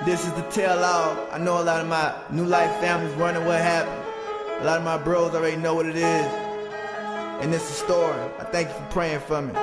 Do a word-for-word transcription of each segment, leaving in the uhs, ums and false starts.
This is the tell-all. I know a lot of my New Life families wondering what happened. A lot of my bros already know what it is. And it's a story. I thank you for praying for me.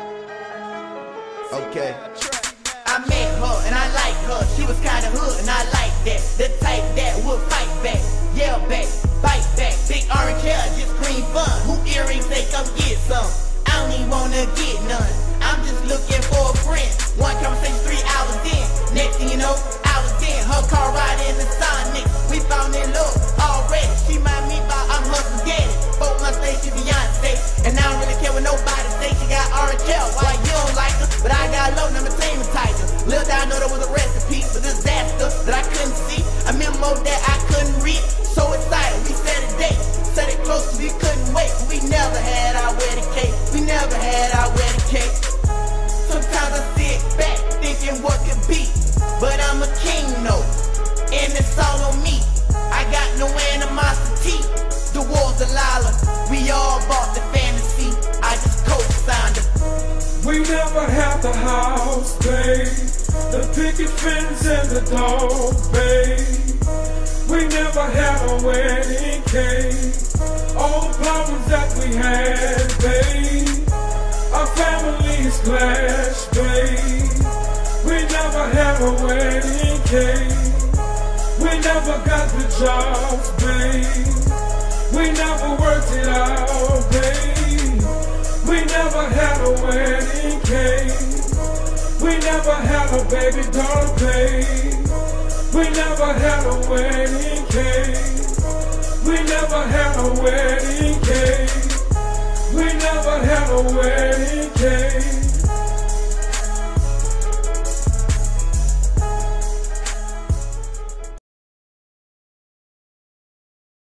Okay. I met her and I like her. She was kinda hood and I like that. The type that would fight back, yell back, bite back. Big orange hair, just green fun. Who earrings, they come get some. I don't even wanna get none. I'm just looking for a friend. One conversation, three hours in. Next thing you know, I was in her car ride in the Sonic. We found in love already. She mind me about I'm her spaghetti. Four months later, she Beyonce. And I don't really care what nobody say. She got orange hair. Why you don't like her? But I got low number team tighter. Little did I know there was a recipe for disaster that I couldn't see. A memo that I couldn't read. So excited, we set a date. Set it close, we couldn't wait. We never had our wedding cake. We never had our wedding cake. Sometimes I sit back thinking what could be. But I'm a king, no. And it's all on me. I got no animosity. The war's a lala. We all bought the fantasy. I just co-signed it. We never had the house, babe. The picket fence and the dog, babe. We never had a wedding cake. All the problems that we had, babe. Our families clashed, babe. We never had a wedding cake. We never got the jobs, babe. We never worked it out, babe. We never had a wedding cake. We never had a baby doll, babe. We never had a wedding cake. We never had a wedding cake. We never had a wedding cake.